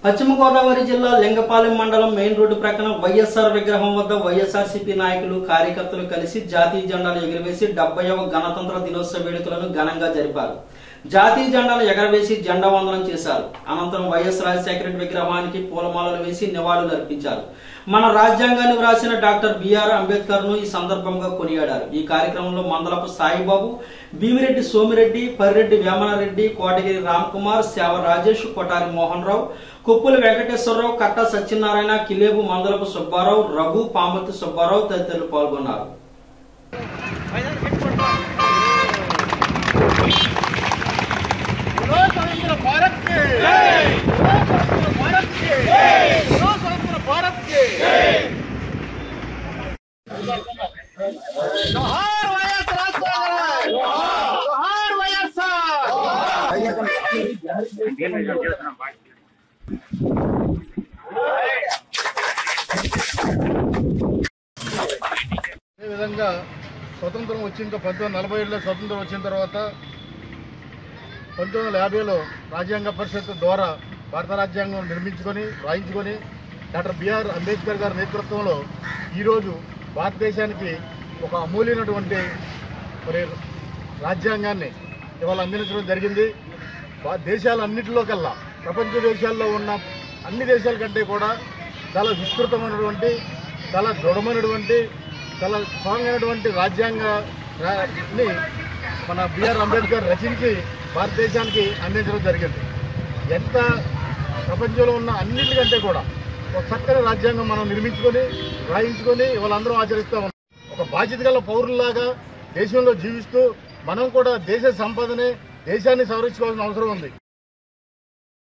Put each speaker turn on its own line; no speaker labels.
పశ్చిమ గోదావరి జిల్లా లింగపాలెం మండలం మెయిన్ రోడ్డు ప్రక్కన వైఎస్ఆర్ విగ్రహం వద్ద వైఎస్ఆర్సీపీ నాయకులు కార్యకర్తలు కలిసి జాతీయ జెండాలు ఎగురవేసి 70వ గణతంత్ర దినోత్సవ వేడుకలను ఘనంగా జరిపారు. జాతీయ జెండాలు ఎగరవేసి జెండా వందనం చేశారు. అనంతరం వైఎస్ రాజశేఖర రెడ్డి విగ్రహానికి పూలమాలలు వేసి నివాళులు అర్పించారు. మన రాజ్యాంగాన్ని వ్రాసిన డాక్టర్ బిఆర్ అంబేద్కర్ ను ఈ సందర్భంగా కొనియాడారు. ఈ కార్యక్రమంలో మందలపు సాయిబాబు, భీమిరెడ్డి సోమిరెడ్డి, పరిరెడ్డి వేమనారెడ్డి, కోటగిరి రామ్కుమార్, సేవ రాజేష్, కొటారి మోహన్ రావు, కొప్పుల వెంకటేశ్వరరావు, కట్ట సత్యనారాయణ, కిలేబు మందలపు సుబ్బారావు, రఘు, పామర్తి సుబ్బారావు తదితరులు పాల్గొన్నారు.
విధంగా స్వతంత్రం వచ్చిన 1947లో స్వతంత్రం వచ్చిన తర్వాత 1950లో రాజ్యాంగ పరిషత్ ద్వారా భారత రాజ్యాంగం రాయించుకొని డాక్టర్ బిఆర్ అంబేద్కర్ గారి నేతృత్వంలో ఈరోజు భారతదేశానికి ఒక అమూల్యమైనటువంటి రాజ్యాంగాన్ని ఇవాళ అందించడం జరిగింది. దేశాలన్నింటిలో కల్లా ప్రపంచ దేశాల్లో ఉన్న అన్ని దేశాల కంటే కూడా చాలా విస్తృతమైనటువంటి, చాలా దృఢమైనటువంటి, చాలా స్ట్రాంగ్ అయినటువంటి రాజ్యాంగాన్ని మన బిఆర్ అంబేద్కర్ రచించి భారతదేశానికి అందించడం జరిగింది. ఎంత ప్రపంచంలో ఉన్న అన్నింటికంటే కూడా ఒక చక్కని రాజ్యాంగం మనం రాయించుకొని వాళ్ళందరూ ఆచరిస్తూ ఉన్నాం. ఒక బాధ్యత గల పౌరుల్లాగా దేశంలో జీవిస్తూ మనం కూడా దేశ సంపదని, దేశాన్ని సంరక్షించుకోవాల్సిన అవసరం ఉంది.